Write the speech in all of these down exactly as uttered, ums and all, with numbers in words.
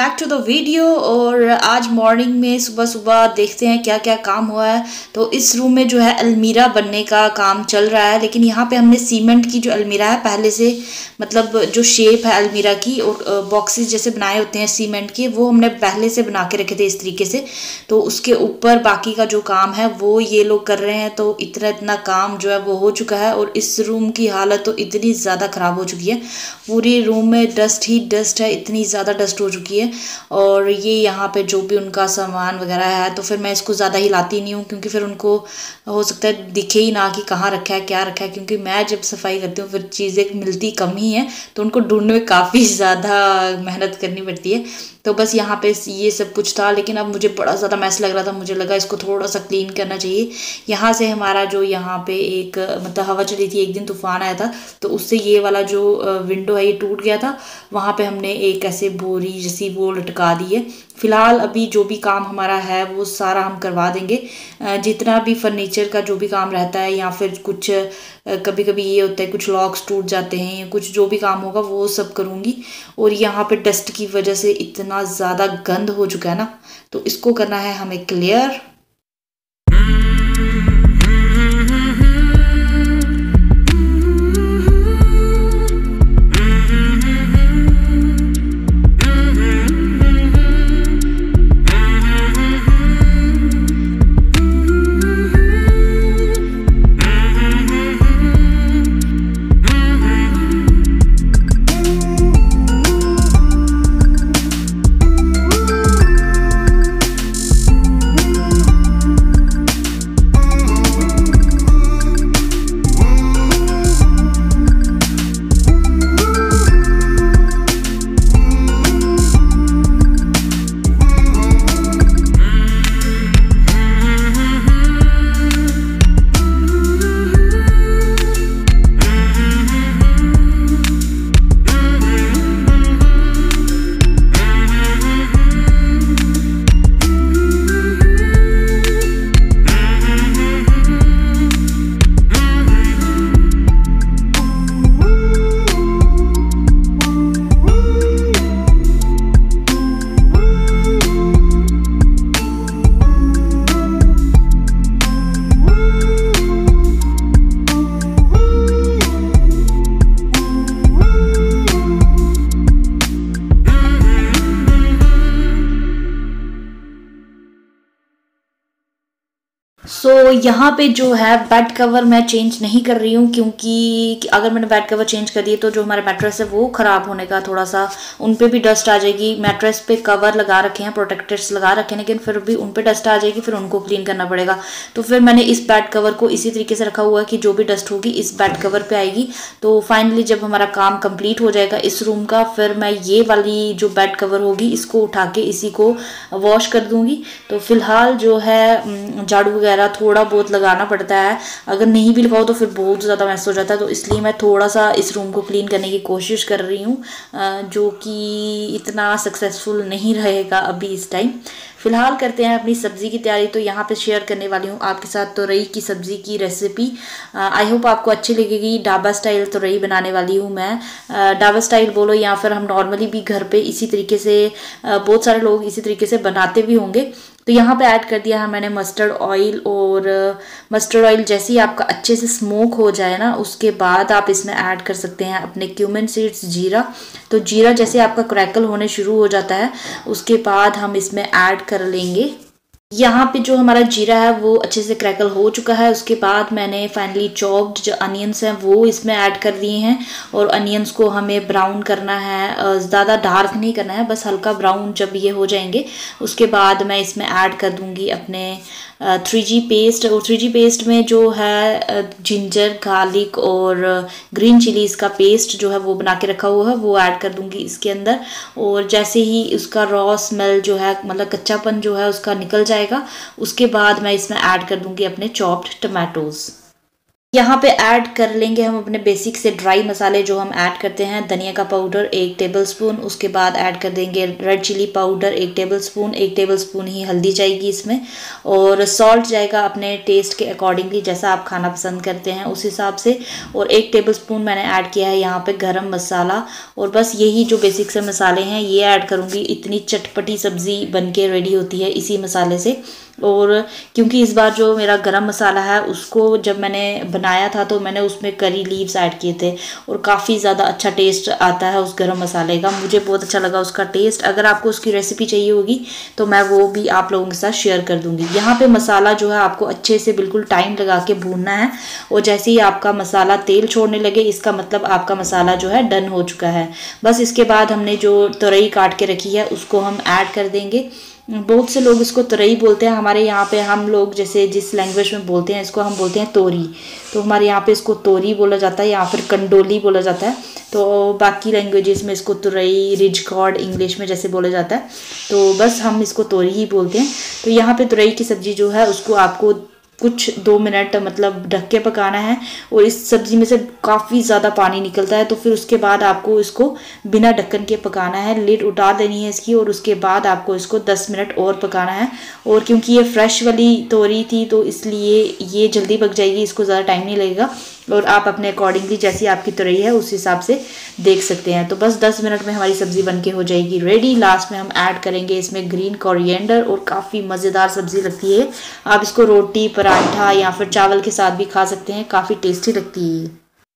Back to the video. और आज morning में सुबह सुबह देखते हैं क्या क्या काम हुआ है। तो इस रूम में जो है अलमीरा बनने का काम चल रहा है, लेकिन यहाँ पे हमने सीमेंट की जो अलमीरा है पहले से, मतलब जो शेप है अलमीरा की और बॉक्सेस जैसे बनाए होते हैं सीमेंट के, वो हमने पहले से बना के रखे थे इस तरीके से। तो उसके ऊपर बाकी का जो काम है वो ये लोग कर रहे हैं। तो इतना इतना काम जो है वो हो चुका है और इस रूम की हालत तो इतनी ज़्यादा ख़राब हो चुकी है, पूरी रूम में डस्ट ही डस्ट है, इतनी ज़्यादा डस्ट हो चुकी है। और ये यहाँ पे जो भी उनका सामान वगैरह है, तो फिर मैं इसको ज़्यादा हिलाती नहीं हूँ, क्योंकि फिर उनको हो सकता है दिखे ही ना कि कहाँ रखा है क्या रखा है, क्योंकि मैं जब सफाई करती हूँ फिर चीज़ें मिलती कम ही हैं, तो उनको ढूंढने में काफ़ी ज़्यादा मेहनत करनी पड़ती है। तो बस यहाँ पे ये सब कुछ था, लेकिन अब मुझे बड़ा ज़्यादा मैस लग रहा था, मुझे लगा इसको थोड़ा सा क्लीन करना चाहिए। यहाँ से हमारा जो यहाँ पे एक मतलब हवा चली थी, एक दिन तूफान आया था, तो उससे ये वाला जो विंडो है ये टूट गया था। वहाँ पे हमने एक ऐसे बोरी जैसी वो लटका दी है। फिलहाल अभी जो भी काम हमारा है वो सारा हम करवा देंगे, जितना भी फर्नीचर का जो भी काम रहता है, या फिर कुछ कभी कभी ये होता है कुछ लॉक्स टूट जाते हैं, या कुछ जो भी काम होगा वो सब करूँगी। और यहाँ पे डस्ट की वजह से इतना ज़्यादा गंद हो चुका है ना, तो इसको करना है हमें क्लियर। सो so, यहाँ पे जो है बेड कवर मैं चेंज नहीं कर रही हूँ, क्योंकि अगर मैंने बेड कवर चेंज कर दिए तो जो हमारा मैट्रेस है वो ख़राब होने का थोड़ा सा, उन पे भी डस्ट आ जाएगी। मैट्रेस पे कवर लगा रखे हैं, प्रोटेक्टर्स लगा रखे हैं, लेकिन फिर भी उन पे डस्ट आ जाएगी, फिर उनको क्लीन करना पड़ेगा। तो फिर मैंने इस बेड कवर को इसी तरीके से रखा हुआ है कि जो भी डस्ट होगी इस बेड कवर पर आएगी। तो फाइनली जब हमारा काम कम्प्लीट हो जाएगा इस रूम का, फिर मैं ये वाली जो बेड कवर होगी इसको उठा के इसी को वॉश कर दूँगी। तो फिलहाल जो है झाड़ू वगैरह थोड़ा बहुत लगाना पड़ता है, अगर नहीं भी लगाओ तो फिर बहुत ज़्यादा मैस हो जाता है। तो इसलिए मैं थोड़ा सा इस रूम को क्लीन करने की कोशिश कर रही हूँ, जो कि इतना सक्सेसफुल नहीं रहेगा अभी इस टाइम। फिलहाल करते हैं अपनी सब्ज़ी की तैयारी। तो यहाँ पे शेयर करने वाली हूँ आपके साथ तोरई की सब्ज़ी की रेसिपी। आई होप आपको अच्छी लगेगी। ढाबा स्टाइल तोरई बनाने वाली हूँ मैं। ढाबा स्टाइल बोलो या फिर हम नॉर्मली भी घर पे इसी तरीके से, बहुत सारे लोग इसी तरीके से बनाते भी होंगे। तो यहाँ पे ऐड कर दिया है मैंने मस्टर्ड ऑयल, और मस्टर्ड ऑयल जैसे ही आपका अच्छे से स्मोक हो जाए ना, उसके बाद आप इसमें ऐड कर सकते हैं अपने क्यूमिन सीड्स, जीरा। तो जीरा जैसे आपका क्रैकल होने शुरू हो जाता है, उसके बाद हम इसमें ऐड कर लेंगे। यहाँ पे जो हमारा जीरा है वो अच्छे से क्रैकल हो चुका है। उसके बाद मैंने फाइनली चॉप्ड जो अनियंस हैं वो इसमें ऐड कर दिए हैं, और अनियंस को हमें ब्राउन करना है, ज़्यादा डार्क नहीं करना है, बस हल्का ब्राउन जब ये हो जाएंगे उसके बाद मैं इसमें ऐड कर दूँगी अपने थ्री जी पेस्ट। और थ्री जी पेस्ट में जो है जिंजर, गार्लिक और ग्रीन चिलीज़ का पेस्ट जो है वो बना के रखा हुआ है, वो ऐड कर दूंगी इसके अंदर। और जैसे ही उसका रॉ स्मेल जो है, मतलब कच्चापन जो है उसका निकल जाएगा, उसके बाद मैं इसमें ऐड कर दूंगी अपने चॉप्ड टमाटोज़। यहाँ पे ऐड कर लेंगे हम अपने बेसिक से ड्राई मसाले जो हम ऐड करते हैं। धनिया का पाउडर एक टेबलस्पून, उसके बाद ऐड कर देंगे रेड चिली पाउडर एक टेबलस्पून, एक टेबलस्पून ही हल्दी जाएगी इसमें, और सॉल्ट जाएगा अपने टेस्ट के अकॉर्डिंगली, जैसा आप खाना पसंद करते हैं उस हिसाब से। और एक टेबलस्पून मैंने ऐड किया है यहाँ पे गरम मसाला। और बस यही जो बेसिक से मसाले हैं ये ऐड करूँगी। इतनी चटपटी सब्ज़ी बन के रेडी होती है इसी मसाले से। और क्योंकि इस बार जो मेरा गरम मसाला है उसको जब मैंने बनाया था तो मैंने उसमें करी लीव्स ऐड किए थे, और काफ़ी ज़्यादा अच्छा टेस्ट आता है उस गरम मसाले का। मुझे बहुत अच्छा लगा उसका टेस्ट। अगर आपको उसकी रेसिपी चाहिए होगी तो मैं वो भी आप लोगों के साथ शेयर कर दूँगी। यहाँ पे मसाला जो है आपको अच्छे से बिल्कुल टाइम लगा के भूनना है, और जैसे ही आपका मसाला तेल छोड़ने लगे इसका मतलब आपका मसाला जो है डन हो चुका है। बस इसके बाद हमने जो तुरई काट के रखी है उसको हम ऐड कर देंगे। बहुत से लोग इसको तुरई बोलते हैं, हमारे यहाँ पे हम लोग जैसे जिस लैंग्वेज में बोलते हैं इसको हम बोलते हैं तोरी, तो हमारे यहाँ पे इसको तोरी बोला जाता है या फिर कंडोली बोला जाता है। तो बाकी लैंग्वेजेस में इसको तुरई, रिज कॉर्ड इंग्लिश में जैसे बोला जाता है, तो बस हम इसको तोरी ही बोलते हैं। तो यहाँ पे तुरई की सब्ज़ी जो है उसको आपको कुछ दो मिनट मतलब ढक के पकाना है, और इस सब्ज़ी में से काफ़ी ज़्यादा पानी निकलता है। तो फिर उसके बाद आपको इसको बिना ढक्कन के पकाना है, लिड उतार देनी है इसकी, और उसके बाद आपको इसको दस मिनट और पकाना है। और क्योंकि ये फ्रेश वाली तोरी थी तो इसलिए ये जल्दी पक जाएगी, इसको ज़्यादा टाइम नहीं लगेगा। और आप अपने अकॉर्डिंगली जैसी आपकी तुरई है उस हिसाब से देख सकते हैं। तो बस दस मिनट में हमारी सब्ज़ी बनके हो जाएगी रेडी। लास्ट में हम ऐड करेंगे इसमें ग्रीन कोरिएंडर, और काफ़ी मज़ेदार सब्ज़ी लगती है। आप इसको रोटी, पराठा या फिर चावल के साथ भी खा सकते हैं, काफ़ी टेस्टी लगती है।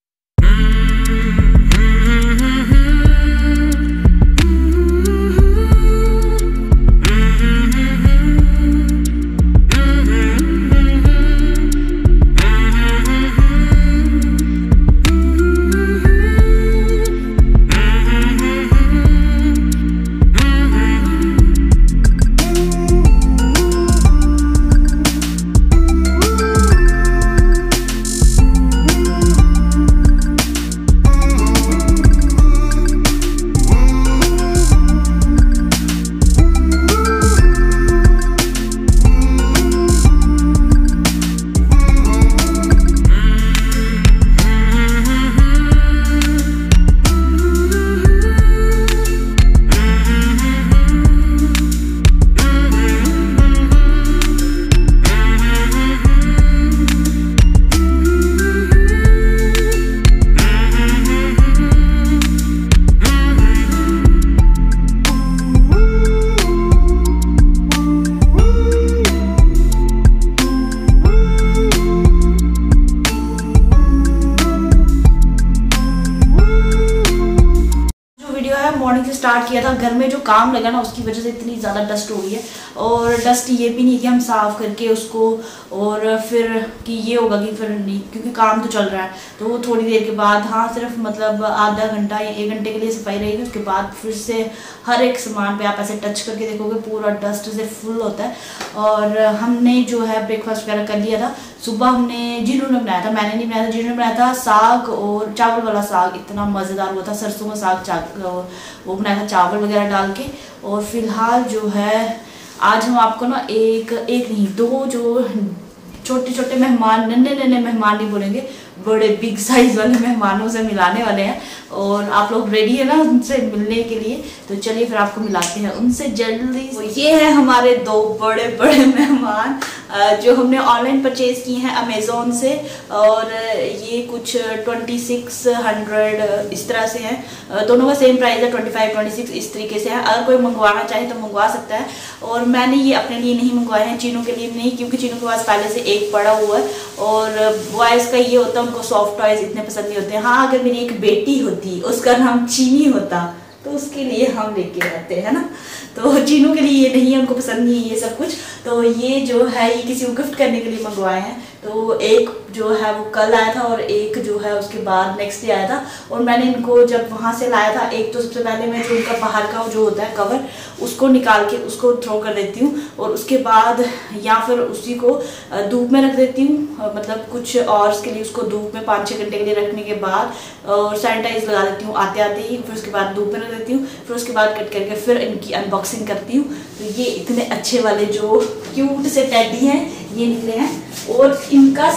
मॉर्निंग से स्टार्ट किया था। घर में जो काम लगा ना उसकी वजह से इतनी ज़्यादा डस्ट हो गई है, और डस्ट ये भी नहीं कि हम साफ़ करके उसको और फिर कि ये होगा कि फिर नहीं, क्योंकि काम तो चल रहा है। तो थोड़ी देर के बाद, हाँ सिर्फ मतलब आधा घंटा या एक घंटे के लिए सफाई रहेगी, उसके बाद फिर से हर एक सामान पे आप ऐसे टच करके देखोगे पूरा डस्ट से फुल होता है। और हमने जो है ब्रेकफास्ट वगैरह कर लिया था। सुबह हमने जीनू ने बनाया था, मैंने नहीं बनाया था, जीनू ने बनाया था साग और चावल वाला साग, इतना मज़ेदार हुआ था। सरसों का साग वो बनाया था चावल वगैरह डाल के। और फिलहाल जो है आज हम आपको ना एक एक नहीं दो जो छोटे छोटे मेहमान, नन्हे नन्हे मेहमान नहीं बोलेंगे, बड़े बिग साइज वाले मेहमानों से मिलाने वाले हैं। और आप लोग रेडी है ना उनसे मिलने के लिए? तो चलिए फिर आपको मिलाते हैं उनसे जल्दी। तो ये है हमारे दो बड़े बड़े मेहमान जो हमने ऑनलाइन परचेज किए हैं अमेज़ोन से, और ये कुछ ट्वेंटी सिक्स हंड्रेड इस तरह से हैं। दोनों का सेम प्राइस है, ट्वेंटी फाइव ट्वेंटी सिक्स इस तरीके से है। अगर कोई मंगवाना चाहे तो मंगवा सकता है। और मैंने ये अपने लिए नहीं मंगवाए हैं, चीनों के लिए नहीं, क्योंकि चीनों के पास पहले से एक पड़ा हुआ है। और बॉयज़ का ये होता है उनको सॉफ्ट टॉयज इतने पसंद नहीं होते हैं। हाँ अगर मेरी एक बेटी होती उसका नाम चीनी होता तो उसके लिए हम लेके आते हैं ना। तो चीनों के लिए ये नहीं है, उनको पसंद नहीं है ये सब कुछ। तो ये जो है ये किसी को गिफ्ट करने के लिए मंगवाए हैं। तो एक जो है वो कल आया था और एक जो है उसके बाद नेक्स्ट डे आया था। और मैंने इनको जब वहाँ से लाया था, एक तो सबसे पहले मैं जो उनका बाहर का जो होता है कवर उसको निकाल के उसको थ्रो कर देती हूँ, और उसके बाद या फिर उसी को धूप में रख देती हूँ, मतलब कुछ आवर्स के लिए उसको धूप में पाँच छः घंटे के लिए रखने के बाद और सैनिटाइज लगा देती हूँ आते आते ही। फिर उसके बाद धूप में रख देती हूँ, फिर उसके बाद कट करके फिर इनकी अनबॉक्सिंग करती हूँ। तो ये इतने अच्छे वाले जो क्यूट से टेडी हैं ये निकले हैं, और इनका साइज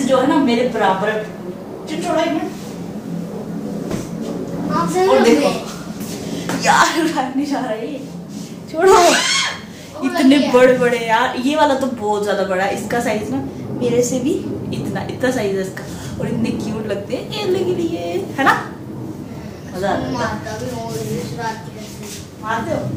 जो है ना मेरे बराबर है। छोड़ो एक मिनट। और देखो यार नहीं जा रहा है, छोड़ो। इतने बड़े बड़े यार, ये वाला तो बहुत ज्यादा बड़ा है, इसका साइज ना मेरे से भी इतना इतना साइज है इसका, और इतने क्यूट लगते हैं खेलने के लिए, है ना? मजा आता है। मारते हो?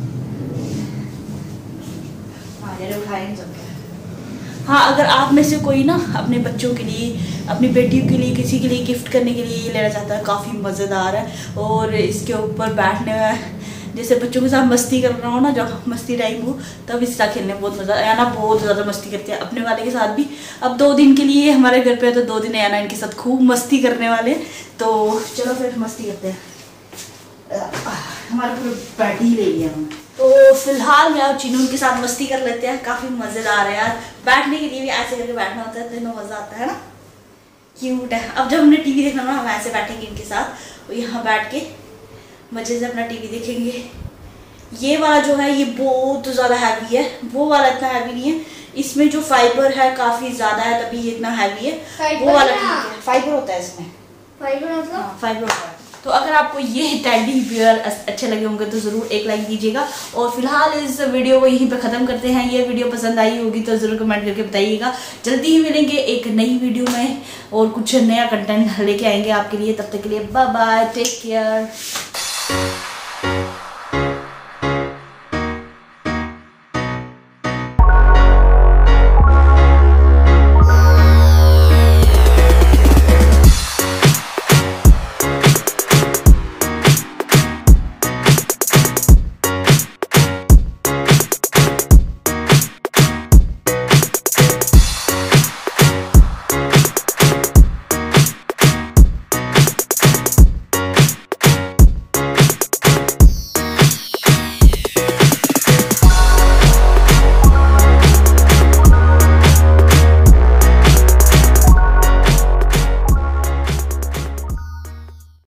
हाँ, अगर आप में से कोई ना अपने बच्चों के लिए, अपनी बेटियों के लिए, किसी के लिए गिफ्ट करने के लिए ये लेना चाहता है, काफ़ी मज़ेदार है। और इसके ऊपर बैठने में जैसे बच्चों के साथ मस्ती कर रहा हो ना, जब मस्ती टाइम हो तब इसके साथ खेलने में बहुत मज़ा। याना बहुत ज़्यादा मस्ती करते हैं अपने वाले के साथ भी। अब दो दिन के लिए हमारे घर पे है तो दो दिन याना इनके साथ खूब मस्ती करने वाले। तो चलो फिर मस्ती करते हैं। हमारे पूरे बैठ ही ले लिया हमने, तो फिलहाल मैं और चीनू उनके साथ मस्ती कर लेते हैं। काफ़ी मज़ेदार है यार, बैठने के लिए भी ऐसे करके बैठना होता है तो इतना मज़ा आता है ना, क्यूट है। अब जब हमने टीवी देखना ना, हम ऐसे बैठेंगे इनके साथ और यहाँ बैठ के मजे से अपना टीवी देखेंगे। ये वाला जो है ये बहुत ज़्यादा हैवी है, वो वाला इतना हैवी नहीं है। इसमें जो फाइबर है काफ़ी ज़्यादा है तभी ये इतना हैवी है। वो वाला ठीक है, फाइबर होता है इसमें। फाइबर मतलब? हाँ, फाइबर होता है। तो अगर आपको ये टेडी बियर अच्छे लगे होंगे तो ज़रूर एक लाइक दीजिएगा। और फिलहाल इस वीडियो को यहीं पे ख़त्म करते हैं। ये वीडियो पसंद आई होगी तो ज़रूर कमेंट करके बताइएगा। जल्दी ही मिलेंगे एक नई वीडियो में और कुछ नया कंटेंट लेके आएंगे आपके लिए। तब तक के लिए बाय बाय, टेक केयर।